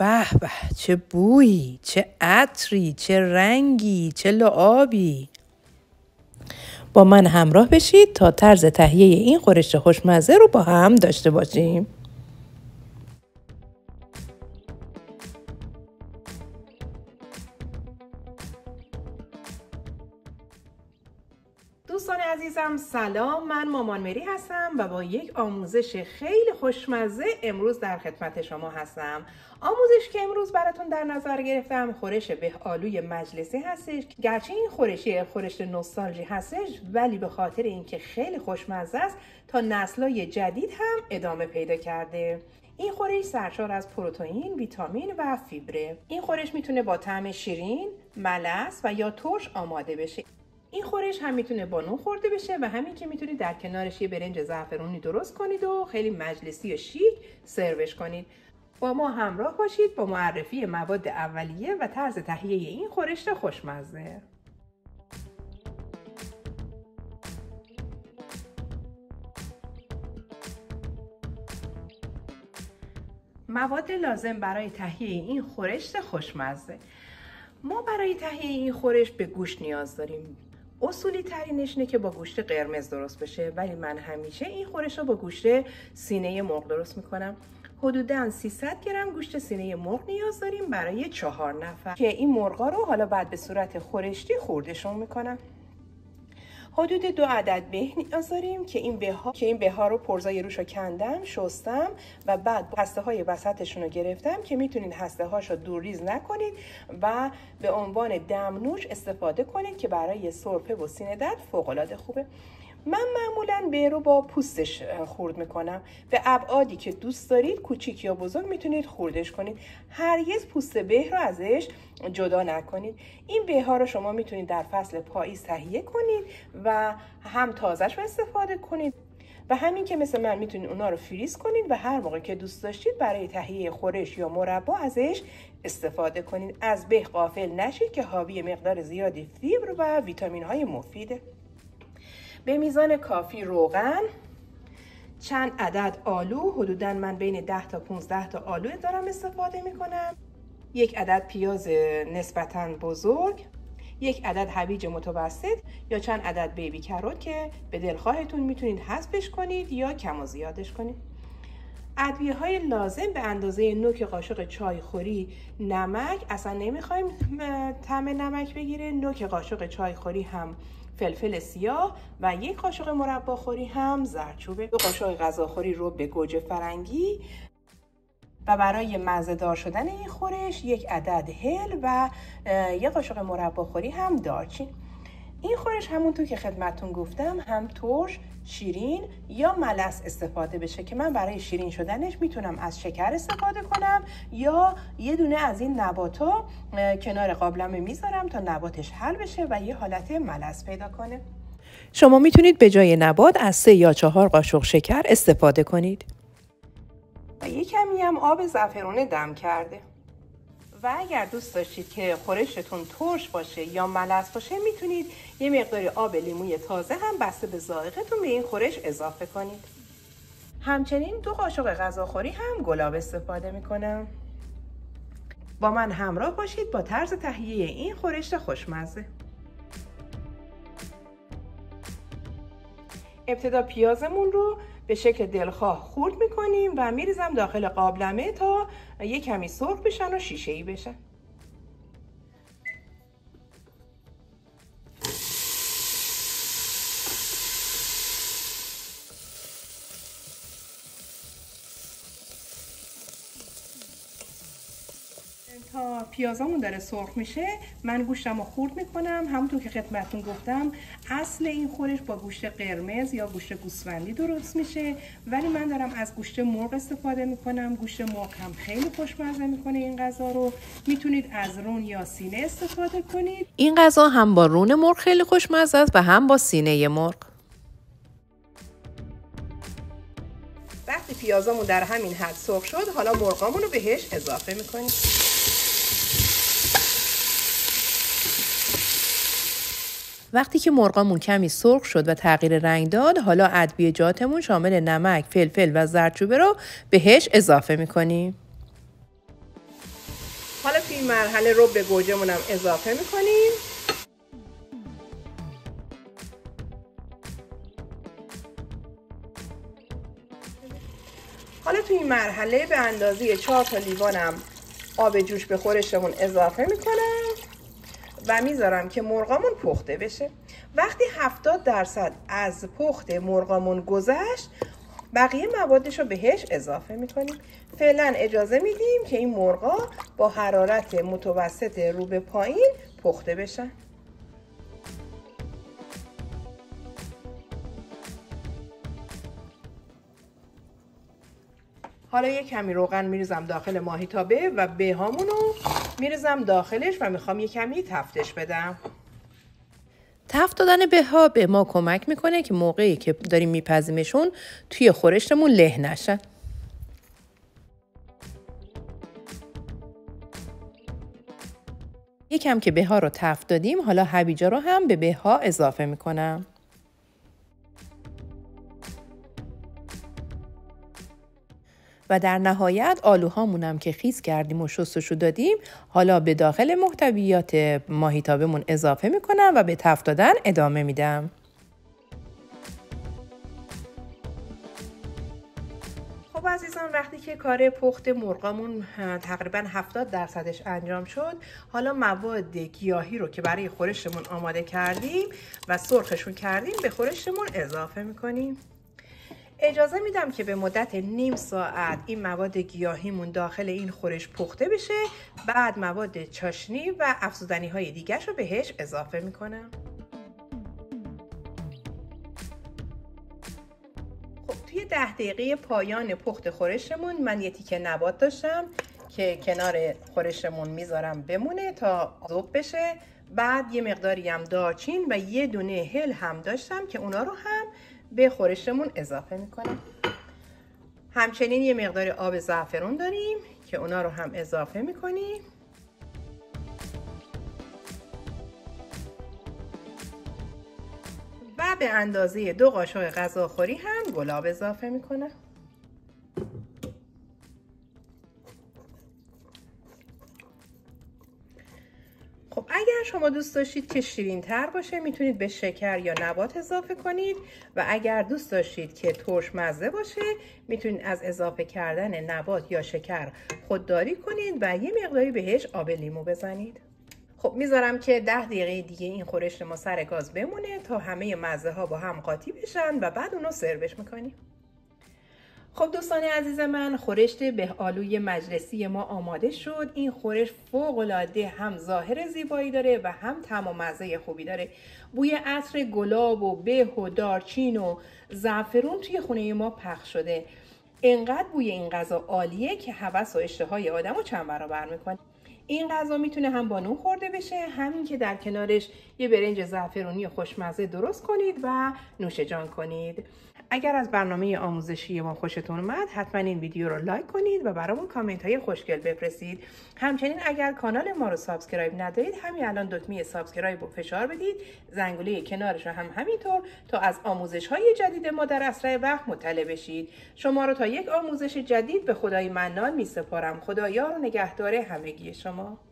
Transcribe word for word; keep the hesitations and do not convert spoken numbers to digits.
به به، چه بویی، چه عطری، چه رنگی، چه لعابی. با من همراه بشید تا طرز تهیه این خورش خوشمزه رو با هم داشته باشیم. دوستان عزیزم سلام، من مامان مری هستم و با یک آموزش خیلی خوشمزه امروز در خدمت شما هستم. آموزش که امروز براتون در نظر گرفتم خورش به آلوی مجلسی هستش. گرچه این خورشی خورش نوستالژی هستش ولی به خاطر اینکه خیلی خوشمزه است تا نسل‌های جدید هم ادامه پیدا کرده. این خورش سرشار از پروتئین، ویتامین و فیبره. این خورش میتونه با طعم شیرین، ملس و یا ترش آماده بشه. این خورش هم میتونه با نون خورده بشه و همین که میتونید در کنارش یه برنج زعفرونی درست کنید و خیلی مجلسی و شیک سروش کنید. با ما همراه باشید با معرفی مواد اولیه و طرز تهیه این خورش خوشمزه. مواد لازم برای تهیه این خورش خوشمزه. ما برای تهیه این خورش به گوشت نیاز داریم. اصولی ترینش اینه که با گوشت قرمز درست بشه، ولی من همیشه این خورش رو با گوشت سینه مرغ درست میکنم. حدوداً سیصد گرم گوشت سینه مرغ نیاز داریم برای چهار نفر که این مرغا رو حالا بعد به صورت خورشتی خوردشون میکنم. حدود دو عدد به نیاز داریم که این به ها که این به ها رو پرزای روش رو کندم، شستم و بعد هسته های وسطشون رو گرفتم که میتونید هسته هاش رو دور ریز نکنید و به عنوان دمنوش استفاده کنید که برای سرفه و سینه درد فوق العاده خوبه. من معمولاً به رو با پوستش خورد میکنم. به ابعادی که دوست دارید کوچیک یا بزرگ میتونید خوردش کنید. هرگز پوست به رو ازش جدا نکنید. این به ها رو شما میتونید در فصل پاییز تهیه کنید و هم تازهش رو استفاده کنید و همین که مثل من میتونید اونا رو فریز کنید و هر موقع که دوست داشتید برای تهیه خورش یا مربا ازش استفاده کنید. از به غافل نشید که حاوی مقدار زیادی فیبر و ویتامین های مفیده. به میزان کافی روغن، چند عدد آلو، حدوداً من بین ده تا پانزده تا آلو دارم استفاده میکنم، یک عدد پیاز نسبتاً بزرگ، یک عدد هویج متوسط یا چند عدد بیبی کروت که به دلخواهتون میتونید حذفش کنید یا کم و زیادش کنید. ادویه های لازم به اندازه نوک قاشق چای خوری نمک، اصلا نمیخوایم طعم نمک بگیره، نوک قاشق چای خوری هم فلفل سیاه و یک قاشق مربا خوری هم زردچوبه. دو قاشق غذاخوری رو به گوجه فرنگی و برای مزه دار شدن این خورش یک عدد هل و یک قاشق مربا خوری هم دارچین. این خورش همونطور که خدمتتون گفتم هم ترش، شیرین یا ملس استفاده بشه که من برای شیرین شدنش میتونم از شکر استفاده کنم یا یه دونه از این نباتا کنار قابلمه میذارم تا نباتش حل بشه و یه حالت ملس پیدا کنه. شما میتونید به جای نبات از سه یا چهار قاشق شکر استفاده کنید و یه کمی هم آب زعفرون دم کرده. و اگر دوست داشتید که خورشتون ترش باشه یا ملس باشه میتونید یه مقدار آب لیموی تازه هم بسته به ذائقه‌تون به این خورش اضافه کنید. همچنین دو قاشق غذاخوری هم گلاب استفاده میکنم. با من همراه باشید با طرز تهیه این خورش خوشمزه. ابتدا پیازمون رو به شکل دلخواه خورد میکنیم و میریزم داخل قابلمه تا یه کمی سرخ بشن و شیشه‌ای بشن. تا پیازامون داره سرخ میشه من گوشتم رو خورد میکنم. همونطور که خدمتتون گفتم اصل این خورش با گوشت قرمز یا گوشت گوسفندی درست میشه ولی من دارم از گوشت مرغ استفاده میکنم. گوشت مرغ هم خیلی خوشمزه میکنه. این غذا رو میتونید از رون یا سینه استفاده کنید. این غذا هم با رون مرغ خیلی خوشمزه است و هم با سینه مرغ. وقتی پیازامون در همین حد سرخ شد حالا مرغامون رو بهش اضافه میکنیم. وقتی که مرغامون کمی سرخ شد و تغییر رنگ داد حالا ادویه‌جاتمون شامل نمک، فلفل و زردچوبه رو بهش اضافه میکنیم. این مرحله رب گوجه‌مون هم اضافه میکنیم. حالا تو این مرحله به اندازه چهار تا لیوانم آب جوش به خورشمون اضافه میکنم و میذارم که مرغامون پخته بشه. وقتی هفتاد درصد از پخت مرغامون گذشت، بقیه موادش رو بهش اضافه میکنیم. فعلا اجازه میدیم که این مرغا با حرارت متوسط رو به پایین پخته بشن. حالا یک کمی روغن میریزم داخل ماهیتابه و بهامون رو میریزم داخلش و میخوام یک کمی تفتش بدم. تفت دادن بهها به ما کمک میکنه که موقعی که داریم میپزیمشون توی خورشتمون له نشن. یکم که بهها رو تفت دادیم، حالا هویجا رو هم به بهها اضافه میکنم. و در نهایت آلوهامونم که خیس کردیم و شستشو دادیم، حالا به داخل محتویات ماهیتابمون اضافه میکنم و به تفت دادن ادامه میدم. خب عزیزان، وقتی که کار پخت مرغامون تقریبا هفتاد درصدش انجام شد، حالا مواد گیاهی رو که برای خورشتمون آماده کردیم و سرخشون کردیم به خورشتمون اضافه میکنیم. اجازه میدم که به مدت نیم ساعت این مواد گیاهیمون داخل این خورش پخته بشه. بعد مواد چاشنی و افزودنی های دیگه رو بهش اضافه میکنم. خب توی ده دقیقه پایان پخت خورشمون من یه تیکه نبات داشتم که کنار خورشمون میذارم بمونه تا ذوب بشه. بعد یه مقداری هم دارچین و یه دونه هل هم داشتم که اونا رو هم به خورشمون اضافه میکنم. همچنین یه مقدار آب زعفرون داریم که اونا رو هم اضافه میکنیم. و به اندازه دو قاشق غذاخوری هم گلاب اضافه میکنم. خب اگر شما دوست داشتید که شیرین تر باشه میتونید به شکر یا نبات اضافه کنید و اگر دوست داشتید که ترش مزه باشه میتونید از اضافه کردن نبات یا شکر خودداری کنید و یه مقداری بهش آب لیمو بزنید. خب میذارم که ده دقیقه دیگه این خورشت ما سر گاز بمونه تا همه مزه ها با هم قاطی بشن و بعد اونو سروش میکنیم. خب دوستان عزیز من، خورشت به آلوی مجلسی ما آماده شد. این خورشت فوق العاده هم ظاهر زیبایی داره و هم طعم و مزه خوبی داره. بوی عطر گلاب و به و دارچین و زعفرون توی خونه ما پخش شده. انقدر بوی این غذا عالیه که هوس و اشتهای آدمو چند برابر میکنه. این غذا میتونه هم با نون خورده بشه، همین که در کنارش یه برنج زعفرونی خوشمزه درست کنید و نوش جان کنید. اگر از برنامه آموزشی ما خوشتون اومد حتما این ویدیو رو لایک کنید و برامون کامنت های خوشگل بفرستید. همچنین اگر کانال ما رو سابسکرایب ندارید همین الان دکمه سابسکرایب رو فشار بدید، زنگوله کنارش رو هم همینطور، تا از آموزش های جدید ما در اسرع وقت مطلع بشید. شما رو تا یک آموزش جدید به خدای منان می سپارم. خدا یار و نگهدار همگی شما.